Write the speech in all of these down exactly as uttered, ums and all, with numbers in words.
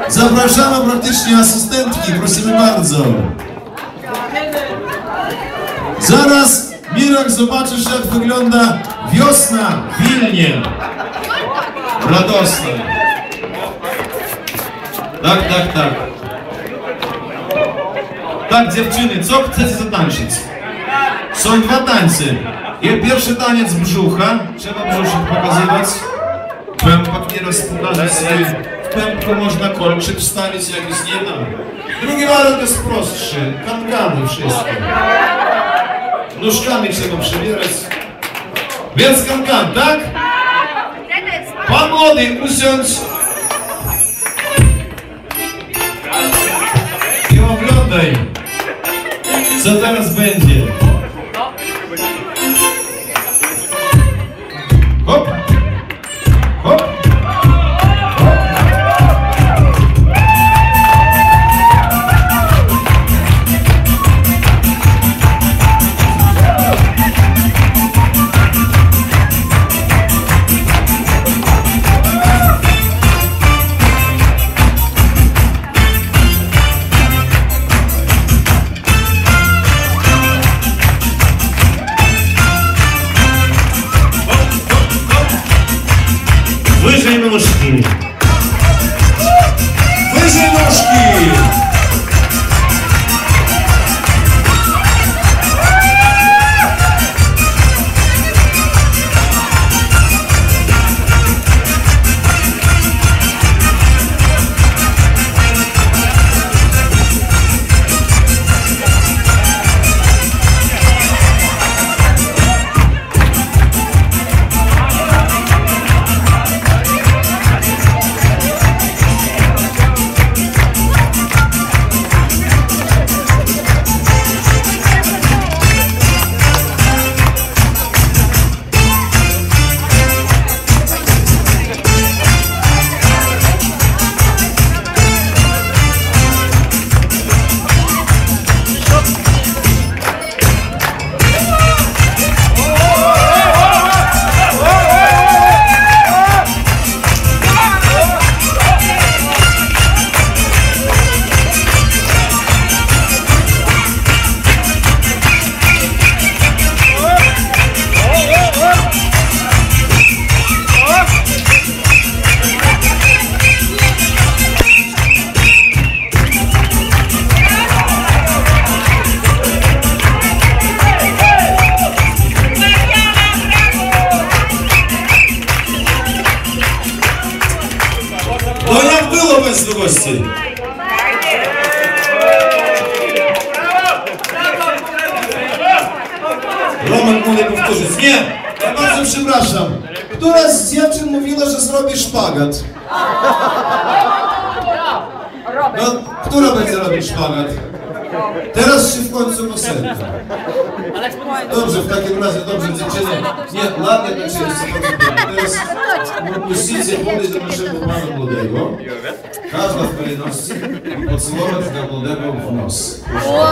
Zapraszamy praktycznie asystentki, prosimy bardzo. Zaraz Mirek zobaczysz, jak wygląda wiosna w Wilnie. Radosna. Tak, tak, tak. Tak, dziewczyny, co chcecie zatańczyć? Są dwa tańce. Pierwszy taniec brzucha, trzeba brzuszek pokazywać. Pępak nie rozpadaży swój. W pępku można kolczyk wstawić, jak jest nie da. Drugi warunek jest prostszy. Kankany wszystko. Nóżkami trzeba przebierać. Więc kankan, tak? Pan młody, usiądź. I oglądaj, co teraz będzie. Hop, hop. Wyżej nóżki! Wyżej nóżki! No jak było bez gości? Roman mówi powtórzyć. Nie, ja bardzo przepraszam. Która z dziewczyn mówiła, że zrobi szpagat? No, która będzie robić szpagat? Teraz się w końcu posedza. Dobrze, w takim razie, dobrze, dziewczyny. Nie, ładnie tak się jest. Teraz puścicie podejść do naszego pana młodego. Każda w kolejności pocałować dla młodego w nos.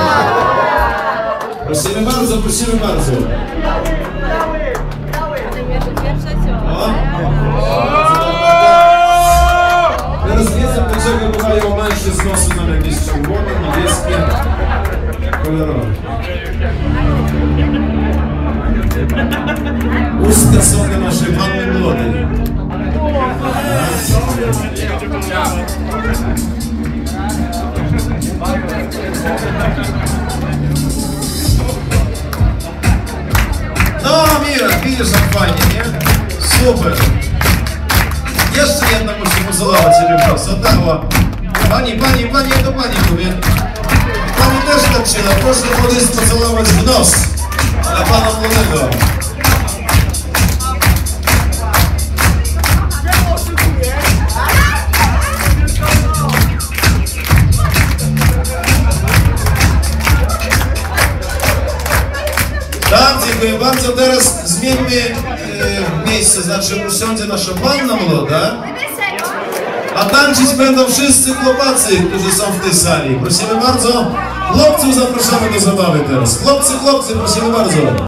Prosimy bardzo, prosimy bardzo. O. Teraz wiedzę, dlaczego bywają mężczyzn z nosu nam jakieś czerwone, niebieskie, kolorowe. Ustka są na naszej panny młodej. No Mirek, widzisz jak fajnie, nie? Super. Jeszcze jedna musi pocałować sobie w nos. Oddała. Pani, pani, pani, to pani powie. Pani też tak się da. Proszę podejść pocałować w nos. Dla pana młodego. Tak, dziękuję bardzo. Teraz zmieńmy e, miejsce, znaczy usiądzie nasza panna młoda, a tańczyć będą wszyscy chłopacy, którzy są w tej sali. Prosimy bardzo, chłopców zapraszamy do zabawy teraz. Chłopcy, chłopcy, prosimy bardzo.